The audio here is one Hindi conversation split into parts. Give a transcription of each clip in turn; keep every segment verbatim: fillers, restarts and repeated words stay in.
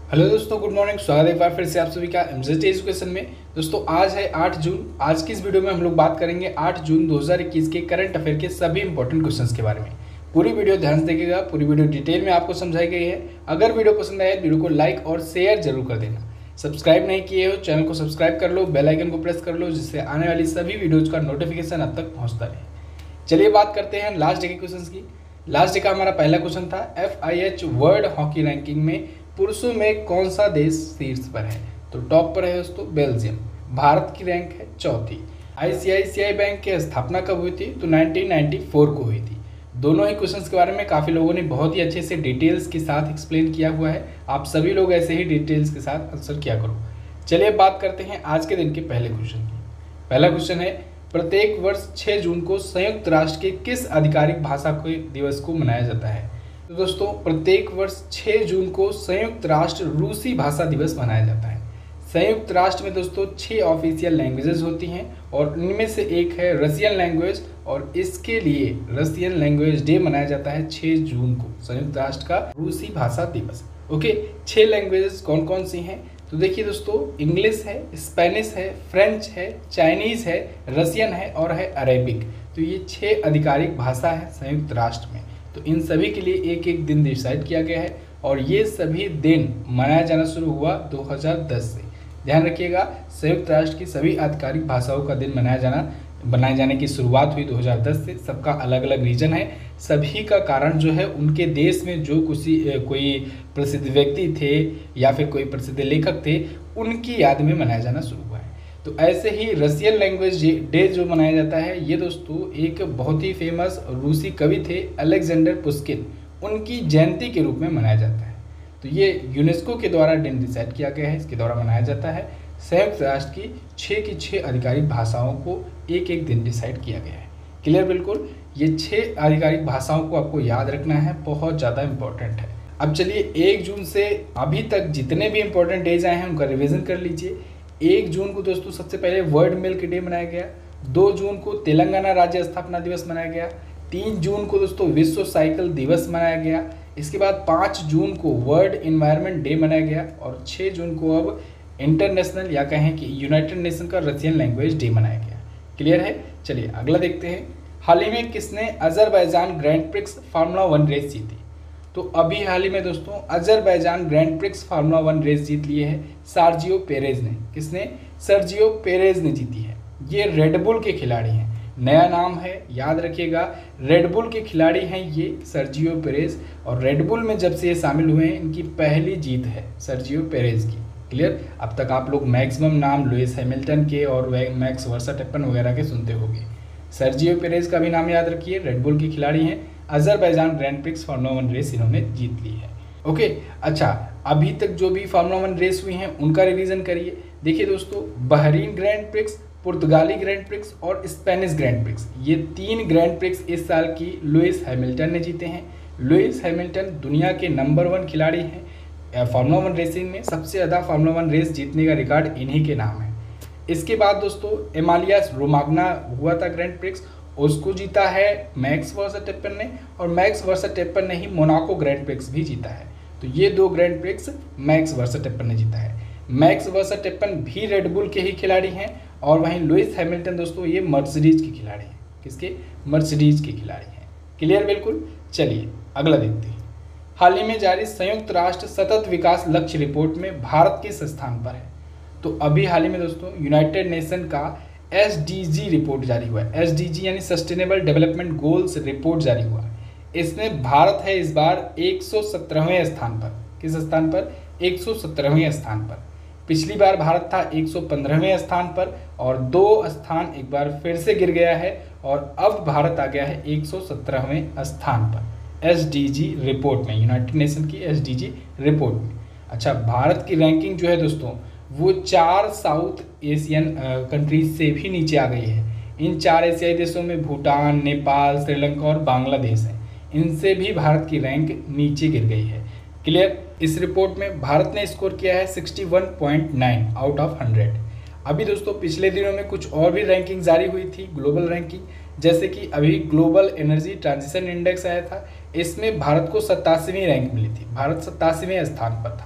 हेलो दोस्तों, गुड मॉर्निंग। स्वागत है एक बार फिर से आप सभी का एमजेड एजुकेशन में। दोस्तों आज है आठ जून। आज की इस वीडियो में हम लोग बात करेंगे आठ जून दो हज़ार इक्कीस के करंट अफेयर के सभी इंपॉर्टेंट क्वेश्चंस के बारे में। पूरी वीडियो ध्यान से देखिएगा, पूरी वीडियो डिटेल में आपको समझाई गई है। अगर वीडियो पसंद आए वीडियो को लाइक और शेयर जरूर कर देना। सब्सक्राइब नहीं किए हो चैनल को सब्सक्राइब कर लो, बेल आइकन को प्रेस कर लो, जिससे आने वाली सभी वीडियोज का नोटिफिकेशन अब तक पहुँचता रहे। चलिए बात करते हैं लास्ट डे के क्वेश्चन की। लास्ट डे का हमारा पहला क्वेश्चन था F I H world hockey ranking में पुरुषों में कौन सा देश शीर्ष पर है। तो टॉप पर है दोस्तों बेल्जियम। भारत की रैंक है चौथी। आईसीआईसीआई बैंक की स्थापना कब हुई थी? तो नाइनटीन नाइंटी फोर को हुई थी। दोनों ही क्वेश्चंस के बारे में काफ़ी लोगों ने बहुत ही अच्छे से डिटेल्स के साथ एक्सप्लेन किया हुआ है। आप सभी लोग ऐसे ही डिटेल्स के साथ आंसर किया करो। चलिए बात करते हैं आज के दिन के पहले क्वेश्चन की। पहला क्वेश्चन है प्रत्येक वर्ष छह जून को संयुक्त राष्ट्र के किस आधिकारिक भाषा के दिवस को मनाया जाता है? तो दोस्तों प्रत्येक वर्ष छह जून को संयुक्त राष्ट्र रूसी भाषा दिवस मनाया जाता है। संयुक्त राष्ट्र में दोस्तों छह ऑफिशियल लैंग्वेजेस होती हैं और इनमें से एक है रशियन लैंग्वेज, और इसके लिए रशियन लैंग्वेज डे मनाया जाता है छह जून को, संयुक्त राष्ट्र का रूसी भाषा दिवस। ओके, छह लैंग्वेजेस कौन कौन सी हैं? तो देखिए दोस्तों, इंग्लिश है, स्पेनिश है, फ्रेंच है, चाइनीज़ है, रशियन है और है अरेबिक। तो ये छह आधिकारिक भाषा है संयुक्त राष्ट्र में। तो इन सभी के लिए एक एक दिन डिसाइड किया गया है और ये सभी दिन मनाया जाना शुरू हुआ दो हज़ार दस से। ध्यान रखिएगा, संयुक्त राष्ट्र की सभी आधिकारिक भाषाओं का दिन मनाया जाना बनाए जाने की शुरुआत हुई दो हज़ार दस से। सबका अलग अलग रीजन है। सभी का कारण जो है उनके देश में जो किसी कोई प्रसिद्ध व्यक्ति थे या फिर कोई प्रसिद्ध लेखक थे, उनकी याद में मनाया जाना शुरू हुआ है। तो ऐसे ही रशियन लैंग्वेज डे जो मनाया जाता है, ये दोस्तों एक बहुत ही फेमस रूसी कवि थे अलेक्जेंडर पुश्किन, उनकी जयंती के रूप में मनाया जाता है। तो ये यूनेस्को के द्वारा दिन डिसाइड किया गया है, इसके द्वारा मनाया जाता है। संयुक्त राष्ट्र की छः की छः आधिकारिक भाषाओं को एक एक दिन डिसाइड किया गया है। क्लियर? बिल्कुल, ये छः आधिकारिक भाषाओं को आपको याद रखना है, बहुत ज़्यादा इंपॉर्टेंट है। अब चलिए एक जून से अभी तक जितने भी इंपॉर्टेंट डेज आए हैं उनका रिविजन कर लीजिए। एक जून को दोस्तों सबसे पहले वर्ल्ड मिल्क डे मनाया गया। दो जून को तेलंगाना राज्य स्थापना दिवस मनाया गया। तीन जून को दोस्तों विश्व साइकिल दिवस मनाया गया। इसके बाद पाँच जून को वर्ल्ड इन्वायरमेंट डे मनाया गया और छः जून को अब इंटरनेशनल या कहें कि यूनाइटेड नेशन का रशियन लैंग्वेज डे मनाया गया। क्लियर है? चलिए अगला देखते हैं। हाल ही में किसने Azerbaijan grand prix formula one race जीती? तो अभी हाल ही में दोस्तों Azerbaijan grand prix formula one race जीत लिए है सर्जियो पेरेज ने। किसने? सर्जियो पेरेज ने जीती है। ये रेडबुल के खिलाड़ी हैं, नया नाम है, याद रखिएगा। रेडबुल के खिलाड़ी हैं ये सर्जियो पेरेज, और रेडबुल में जब से ये शामिल हुए हैं इनकी पहली जीत है सर्जियो पेरेज की। क्लियर? अब तक आप लोग मैक्सिमम नाम लुइस हैमिल्टन के और मैक्स वर्स्टैपेन वगैरह के सुनते होंगे। सर्जियो पेरेज का भी नाम याद रखिए, रेडबुल के खिलाड़ी हैं। Azerbaijan grand prix formula one race इन्होंने जीत ली है। ओके, अच्छा अभी तक जो भी फार्मूला वन रेस हुई हैं उनका रिवीजन करिए। देखिए दोस्तों, बहरीन ग्रैंड प्रिक्स, पुर्तगाली ग्रैंड प्रिक्स और स्पेनिश ग्रैंड प्रिक्स, ये तीन ग्रैंड प्रिक्स इस साल की लुइस हैमिल्टन ने जीते हैं। लुइस हैमिल्टन दुनिया के नंबर वन खिलाड़ी हैं फार्मूला वन रेसिंग में। सबसे ज़्यादा फार्मूला वन रेस जीतने का रिकॉर्ड इन्हीं के नाम है। इसके बाद दोस्तों एमालिया रोमाग्ना हुआ था ग्रैंड प्रिक्स, उसको जीता है मैक्स वर्स्टैपेन ने, और मैक्स वर्स्टैपेन ने ही मोनाको ग्रैंड प्रिक्स भी जीता है। तो ये दो ग्रैंड प्रिक्स मैक्स वर्स्टैपेन ने जीता है। मैक्स वर्स्टैपेन भी रेडबुल के ही खिलाड़ी हैं, और वहीं लुइस हैमिल्टन दोस्तों ये मर्सिडीज के खिलाड़ी हैं। किसके? मर्सिडीज के खिलाड़ी हैं। क्लियर? बिल्कुल। चलिए अगला देखते हैं। हाल ही में जारी संयुक्त राष्ट्र सतत विकास लक्ष्य रिपोर्ट में भारत किस स्थान पर है? तो अभी हाल ही में दोस्तों यूनाइटेड नेशन का एस डी जी रिपोर्ट जारी हुआ है। एस डी जी यानी सस्टेनेबल डेवलपमेंट गोल्स रिपोर्ट जारी हुआ है। इसमें भारत है इस बार एक सौ सत्रहवें स्थान पर। किस स्थान पर? एक सौ सत्रहवें स्थान पर। पिछली बार भारत था एक सौ पंद्रहवें स्थान पर, और दो स्थान एक बार फिर से गिर गया है, और अब भारत आ गया है एक सौ सत्रहवें स्थान पर एस डी जी रिपोर्ट में, यूनाइटेड नेशन की एस डी जी रिपोर्ट में। अच्छा, भारत की रैंकिंग जो है दोस्तों वो चार साउथ एशियन कंट्रीज से भी नीचे आ गई है। इन चार एशियाई देशों में भूटान, नेपाल, श्रीलंका और बांग्लादेश हैं। इनसे भी भारत की रैंक नीचे गिर गई है। क्लियर? इस रिपोर्ट में भारत ने स्कोर किया है इकसठ पॉइंट नौ आउट ऑफ हंड्रेड। अभी दोस्तों पिछले दिनों में कुछ और भी रैंकिंग जारी हुई थी, ग्लोबल रैंकिंग, जैसे कि अभी ग्लोबल एनर्जी ट्रांजिशन इंडेक्स आया था। इसमें भारत को सत्तासीवीं रैंक मिली थी। भारत सत्तासीवें स्थान पर था।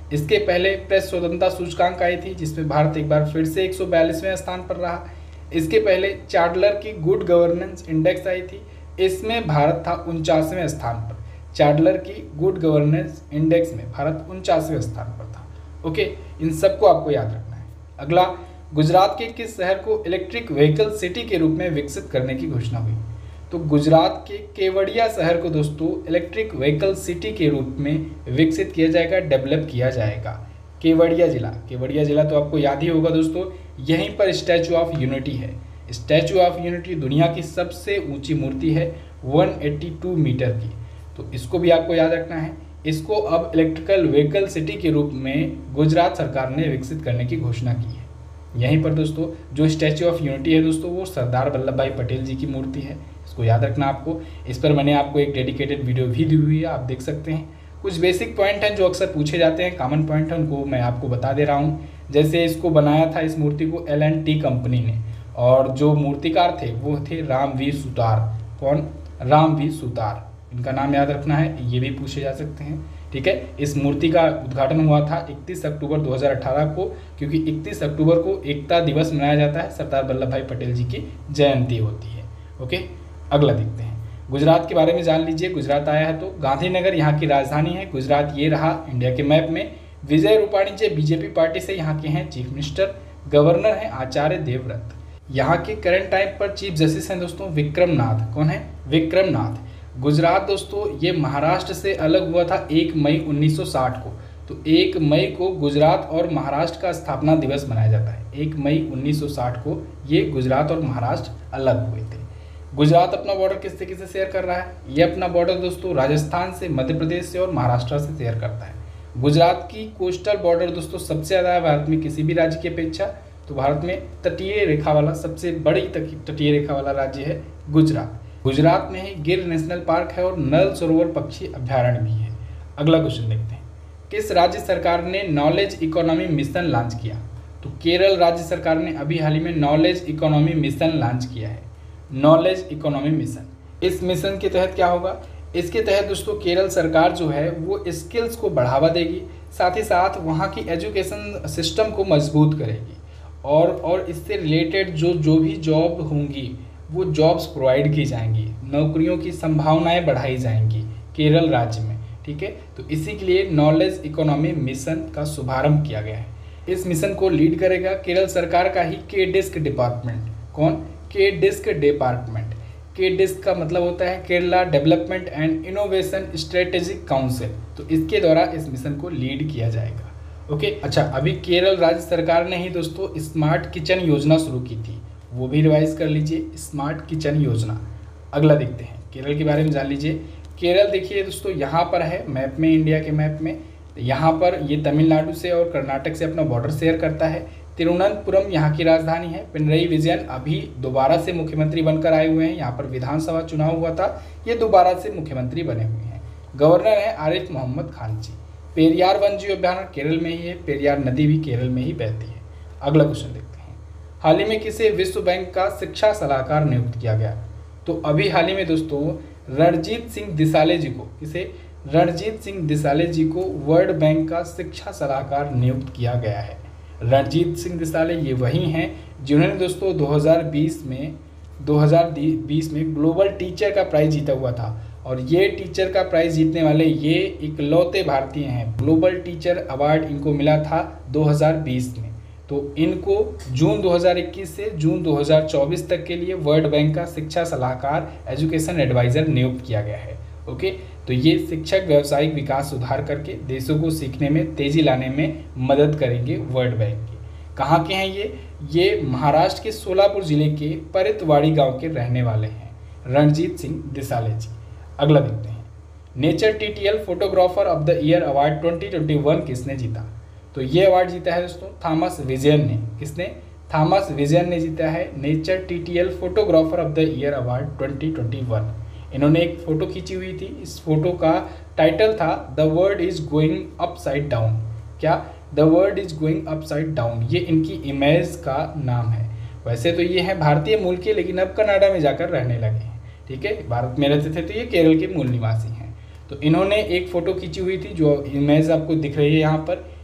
इसके पहले प्रेस स्वतंत्रता सूचकांक आई थी जिसमें भारत एक बार फिर से एक सौ बयालीसवें स्थान पर रहा। इसके पहले चाडलर की गुड गवर्नेंस इंडेक्स आई थी, इसमें भारत था उनचासवें स्थान पर। चाडलर की गुड गवर्नेंस इंडेक्स में भारत उनचासवें स्थान पर था। ओके, इन सबको आपको याद रखना है। अगला, गुजरात के किस शहर को इलेक्ट्रिक व्हीकल सिटी के रूप में विकसित करने की घोषणा हुई? तो गुजरात के केवड़िया शहर को दोस्तों इलेक्ट्रिक व्हीकल सिटी के रूप में विकसित किया जाएगा, डेवलप किया जाएगा। केवड़िया जिला, केवड़िया जिला तो आपको याद ही होगा दोस्तों, यहीं पर स्टैचू ऑफ यूनिटी है। स्टैचू ऑफ यूनिटी दुनिया की सबसे ऊंची मूर्ति है, एक सौ बयासी मीटर की, तो इसको भी आपको याद रखना है। इसको अब इलेक्ट्रिकल व्हीकल सिटी के रूप में गुजरात सरकार ने विकसित करने की घोषणा की है। यहीं पर दोस्तों जो स्टैचू ऑफ यूनिटी है दोस्तों, वो सरदार वल्लभ भाई पटेल जी की मूर्ति है, इसको याद रखना आपको। इस पर मैंने आपको एक डेडिकेटेड वीडियो भी दी हुई है, आप देख सकते हैं। कुछ बेसिक पॉइंट हैं जो अक्सर पूछे जाते हैं, कॉमन पॉइंट हैं, उनको मैं आपको बता दे रहा हूँ। जैसे इसको बनाया था, इस मूर्ति को एल एंड टी कंपनी ने, और जो मूर्तिकार थे वो थे रामवीर सुतार। कौन? रामवीर सुतार, इनका नाम याद रखना है, ये भी पूछे जा सकते हैं। ठीक है, इस मूर्ति का उद्घाटन हुआ था इकतीस अक्टूबर दो हज़ार अठारह को, क्योंकि इकतीस अक्टूबर को एकता दिवस मनाया जाता है, सरदार वल्लभ भाई पटेल जी की जयंती होती है। ओके, अगला देखते हैं। गुजरात के बारे में जान लीजिए। गुजरात आया है तो गांधीनगर यहाँ की राजधानी है। गुजरात ये रहा इंडिया के मैप में। विजय रूपाणी जी बीजेपी पार्टी से यहाँ के हैं चीफ मिनिस्टर। गवर्नर हैं आचार्य देवव्रत। यहाँ के करंट टाइम पर चीफ जस्टिस हैं दोस्तों विक्रम नाथ। कौन है? विक्रम नाथ। गुजरात दोस्तों ये महाराष्ट्र से अलग हुआ था एक मई उन्नीस सौ साठ को, तो एक मई को गुजरात और महाराष्ट्र का स्थापना दिवस मनाया जाता है। एक मई उन्नीस सौ साठ को ये गुजरात और महाराष्ट्र अलग हुए थे। गुजरात अपना बॉर्डर किससे किससे शेयर कर रहा है? ये अपना बॉर्डर दोस्तों राजस्थान से, मध्य प्रदेश से और महाराष्ट्र से शेयर करता है। गुजरात की कोस्टल बॉर्डर दोस्तों सबसे ज़्यादा है भारत में किसी भी राज्य की अपेक्षा, तो भारत में तटीय रेखा वाला सबसे बड़ी तटीय रेखा वाला राज्य है गुजरात। गुजरात में ही गिर नेशनल पार्क है और नल सरोवर पक्षी अभ्यारण्य भी है। अगला क्वेश्चन देखते हैं। किस राज्य सरकार ने नॉलेज इकोनॉमी मिशन लॉन्च किया? तो केरल राज्य सरकार ने अभी हाल ही में नॉलेज इकोनॉमी मिशन लॉन्च किया है। नॉलेज इकोनॉमी मिशन, इस मिशन के तहत क्या होगा? इसके तहत दोस्तों केरल सरकार जो है वो स्किल्स को बढ़ावा देगी, साथ ही साथ वहाँ की एजुकेशन सिस्टम को मजबूत करेगी, और और इससे रिलेटेड जो जो भी जॉब होंगी वो जॉब्स प्रोवाइड की जाएंगी, नौकरियों की संभावनाएं बढ़ाई जाएंगी केरल राज्य में। ठीक है, तो इसी के लिए नॉलेज इकोनॉमी मिशन का शुभारंभ किया गया है। इस मिशन को लीड करेगा केरल सरकार का ही के डिस्क डिपार्टमेंट। कौन? के डिस्क डिपार्टमेंट। के डिस्क का मतलब होता है Kerala development and innovation strategic council, तो इसके द्वारा इस मिशन को लीड किया जाएगा। ओके, अच्छा, अभी केरल राज्य सरकार ने ही दोस्तों स्मार्ट किचन योजना शुरू की थी, वो भी रिवाइज कर लीजिए, स्मार्ट किचन योजना। अगला देखते हैं, केरल के बारे में जान लीजिए। केरल देखिए दोस्तों यहाँ पर है मैप में, इंडिया के मैप में, यहाँ पर ये तमिलनाडु से और कर्नाटक से अपना बॉर्डर शेयर करता है। तिरुवनंतपुरम यहाँ की राजधानी है। पिनरई विजयन अभी दोबारा से मुख्यमंत्री बनकर आए हुए हैं, यहाँ पर विधानसभा चुनाव हुआ था, ये दोबारा से मुख्यमंत्री बने हुए हैं। गवर्नर है आरिफ मोहम्मद खान जी। पेरियार वन जीव अभ्यारण्य केरल में ही है, पेरियार नदी भी केरल में ही बहती है। अगला क्वेश्चन देखते हैं। हाल ही में किसे विश्व बैंक का शिक्षा सलाहकार नियुक्त किया गया? तो अभी हाल ही में दोस्तों रणजीत सिंह दिसाले जी को, किसे? रणजीत सिंह दिसाले जी को वर्ल्ड बैंक का शिक्षा सलाहकार नियुक्त किया गया है। रणजीत सिंह दिसाले ये वही हैं जिन्होंने दोस्तों दो हज़ार बीस में दो हज़ार बीस में ग्लोबल टीचर का प्राइज जीता हुआ था, और ये टीचर का प्राइज जीतने वाले ये इकलौते भारतीय हैं। ग्लोबल टीचर अवार्ड इनको मिला था दो हज़ार बीस में, तो इनको जून दो हज़ार इक्कीस से जून दो हज़ार चौबीस तक के लिए वर्ल्ड बैंक का शिक्षा सलाहकार एजुकेशन एडवाइज़र नियुक्त किया गया है। ओके, तो ये शिक्षक व्यावसायिक विकास सुधार करके देशों को सीखने में तेजी लाने में मदद करेंगे वर्ल्ड बैंक के। कहाँ के हैं ये? ये महाराष्ट्र के सोलापुर जिले के परितवाड़ी गांव के रहने वाले हैं रणजीत सिंह दिसाले जी। अगला देखते हैं। Nature TTL photographer of the year award twenty twenty one किसने जीता? तो ये अवार्ड जीता है दोस्तों थॉमस विजयन ने। किसने? थॉमस विजयन ने जीता है nature TTL photographer of the year award twenty twenty one. इन्होंने एक फ़ोटो खींची हुई थी, इस फोटो का टाइटल था the world is going upside down. क्या? The world is going upside down, ये इनकी इमेज का नाम है। वैसे तो ये हैं भारतीय मूल के, लेकिन अब कनाडा में जाकर रहने लगे हैं। ठीक है, भारत में रहते थे तो ये केरल के मूल निवासी हैं। तो इन्होंने एक फ़ोटो खींची हुई थी, जो इमेज आपको दिख रही है यहाँ पर,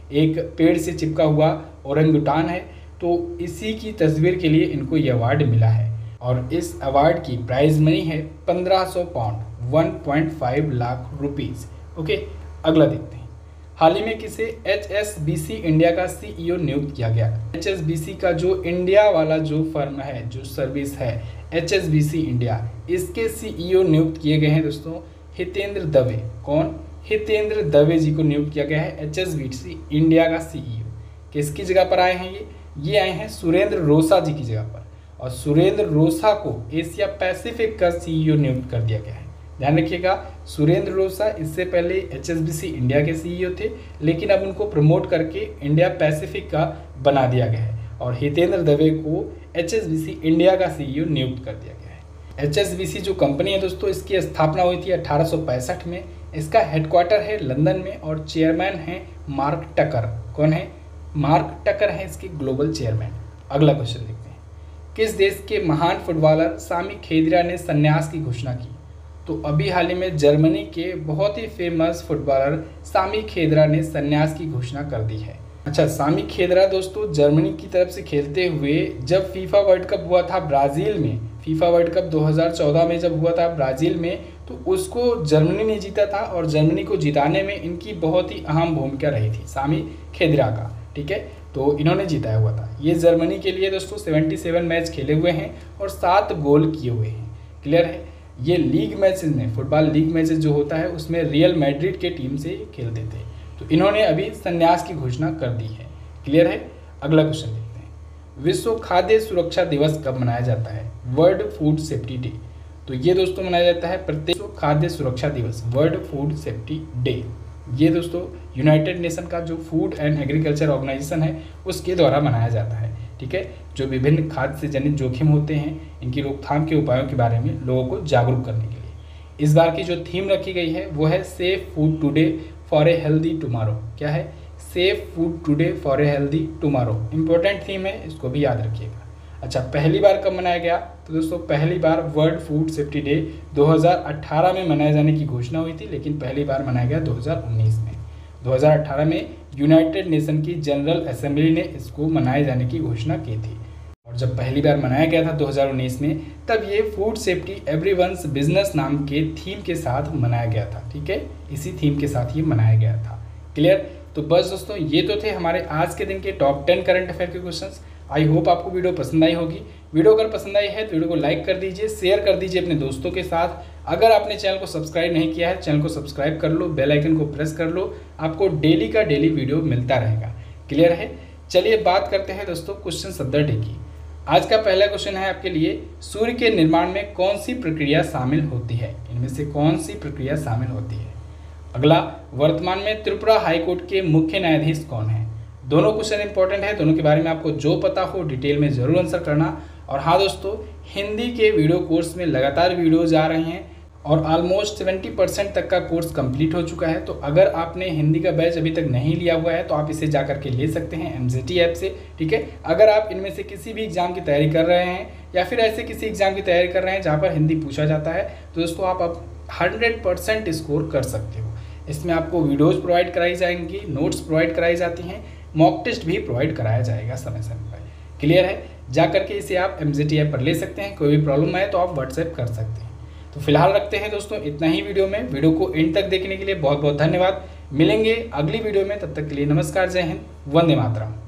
एक पेड़ से चिपका हुआ ओरंगुटान है। तो इसी की तस्वीर के लिए इनको ये अवार्ड मिला है और इस अवार्ड की प्राइज मनी है पंद्रह सौ pound one point five lakh rupees. Okay, अगला देखते हैं। हाल ही में किसे H S B C India का सी ई ओ नियुक्त किया गया। एच एस बी सी का जो इंडिया वाला जो फर्म है, जो सर्विस है H S B C India, इसके सी ई ओ नियुक्त किए गए हैं दोस्तों हितेंद्र दवे। कौन? हितेंद्र दवे जी को नियुक्त किया गया है H S B C India का सी ई ओ। किसकी जगह पर आए हैं ये ये आए हैं सुरेंद्र रोसा जी की जगह पर, और सुरेंद्र रोसा को एशिया पैसिफिक का सी ई ओ नियुक्त कर दिया गया है। ध्यान रखिएगा, सुरेंद्र रोसा इससे पहले H S B C India के सी ई ओ थे, लेकिन अब उनको प्रमोट करके इंडिया पैसिफिक का बना दिया गया है और हितेंद्र दवे को H S B C India का सी ई ओ नियुक्त कर दिया गया है। एच एस बी सी जो कंपनी है दोस्तों, इसकी स्थापना हुई थी अठारह सौ पैंसठ में। इसका हेडक्वार्टर है लंदन में और चेयरमैन है मार्क टकर। कौन है? मार्क टकर है इसके ग्लोबल चेयरमैन। अगला क्वेश्चन देखते हैं। किस देश के महान फुटबॉलर सामी खेदिरा ने संन्यास की घोषणा की? तो अभी हाल ही में जर्मनी के बहुत ही फेमस फुटबॉलर सामी खेदिरा ने संन्यास की घोषणा कर दी है। अच्छा, सामी खेदिरा दोस्तों जर्मनी की तरफ से खेलते हुए जब फीफा वर्ल्ड कप हुआ था ब्राज़ील में, फीफा वर्ल्ड कप दो हज़ार चौदह में जब हुआ था ब्राज़ील में, तो उसको जर्मनी ने जीता था और जर्मनी को जिताने में इनकी बहुत ही अहम भूमिका रही थी सामी खेदिरा का। ठीक है, तो इन्होंने जिताया हुआ था। ये जर्मनी के लिए दोस्तों सतहत्तर मैच खेले हुए हैं और सात गोल किए हुए हैं। क्लियर है? ये लीग मैचेस में, फुटबॉल लीग मैचेस जो होता है उसमें रियल मैड्रिड के टीम से खेलते थे। तो इन्होंने अभी संन्यास की घोषणा कर दी है। क्लियर है? अगला क्वेश्चन देखते हैं। विश्व खाद्य सुरक्षा दिवस कब मनाया जाता है? World food safety day. तो ये दोस्तों मनाया जाता है प्रत्येक खाद्य सुरक्षा दिवस, वर्ल्ड फूड सेफ्टी डे। ये दोस्तों यूनाइटेड नेशन का जो फूड एंड एग्रीकल्चर ऑर्गेनाइजेशन है उसके द्वारा मनाया जाता है। ठीक है, जो विभिन्न खाद्य से जनित जोखिम होते हैं, इनकी रोकथाम के उपायों के बारे में लोगों को जागरूक करने के लिए इस बार की जो थीम रखी गई है वो है safe food today for a healthy tomorrow. क्या है? Safe food today for a healthy tomorrow. Important theme है, इसको भी याद रखिएगा। अच्छा, पहली बार कब मनाया गया? तो दोस्तों पहली बार वर्ल्ड फूड सेफ्टी डे दो हज़ार अठारह में मनाए जाने की घोषणा हुई थी, लेकिन पहली बार मनाया गया दो हज़ार उन्नीस में। दो हज़ार अठारह में यूनाइटेड नेशन की जनरल असेंबली ने इसको मनाए जाने की घोषणा की थी और जब पहली बार मनाया गया था दो हज़ार उन्नीस में, तब ये फूड सेफ्टी एवरीवन्स बिजनेस नाम के थीम के साथ मनाया गया था। ठीक है, इसी थीम के साथ ये मनाया गया था। क्लियर? तो बस दोस्तों ये तो थे हमारे आज के दिन के टॉप टेन करंट अफेयर के क्वेश्चंस। आई होप आपको वीडियो पसंद आई होगी। वीडियो अगर पसंद आई है तो वीडियो को लाइक कर दीजिए, शेयर कर दीजिए अपने दोस्तों के साथ। अगर आपने चैनल को सब्सक्राइब नहीं किया है, चैनल को सब्सक्राइब कर लो, बेल आइकन को प्रेस कर लो, आपको डेली का डेली वीडियो मिलता रहेगा। क्लियर है? चलिए बात करते हैं दोस्तों क्वेश्चन ऑफ द डे की। आज का पहला क्वेश्चन है आपके लिए, सूर्य के निर्माण में कौन सी प्रक्रिया शामिल होती है? इनमें से कौन सी प्रक्रिया शामिल होती है? अगला, वर्तमान में त्रिपुरा हाईकोर्ट के मुख्य न्यायाधीश कौन है? दोनों क्वेश्चन इंपॉर्टेंट है, दोनों के बारे में आपको जो पता हो डिटेल में जरूर आंसर करना। और हाँ दोस्तों, हिंदी के वीडियो कोर्स में लगातार वीडियोज आ रहे हैं और ऑलमोस्ट सत्तर परसेंट तक का कोर्स कंप्लीट हो चुका है। तो अगर आपने हिंदी का बैच अभी तक नहीं लिया हुआ है तो आप इसे जा करके ले सकते हैं एम ज़ेड टी ऐप से। ठीक है, अगर आप इनमें से किसी भी एग्जाम की तैयारी कर रहे हैं या फिर ऐसे किसी एग्जाम की तैयारी कर रहे हैं जहाँ पर हिंदी पूछा जाता है, तो दोस्तों आप अब हंड्रेड परसेंट स्कोर कर सकते हो। इसमें आपको वीडियोज़ प्रोवाइड कराई जाएंगी, नोट्स प्रोवाइड कराई जाती हैं, मॉक टेस्ट भी प्रोवाइड कराया जाएगा समय समय पर। क्लियर है? जा करके इसे आप एम ज़ेड टी ऐप पर ले सकते हैं। कोई भी प्रॉब्लम आए तो आप व्हाट्सएप कर सकते हैं। तो फिलहाल रखते हैं दोस्तों इतना ही वीडियो में। वीडियो को एंड तक देखने के लिए बहुत बहुत धन्यवाद। मिलेंगे अगली वीडियो में, तब तक के लिए नमस्कार, जय हिंद, वंदे मातरम।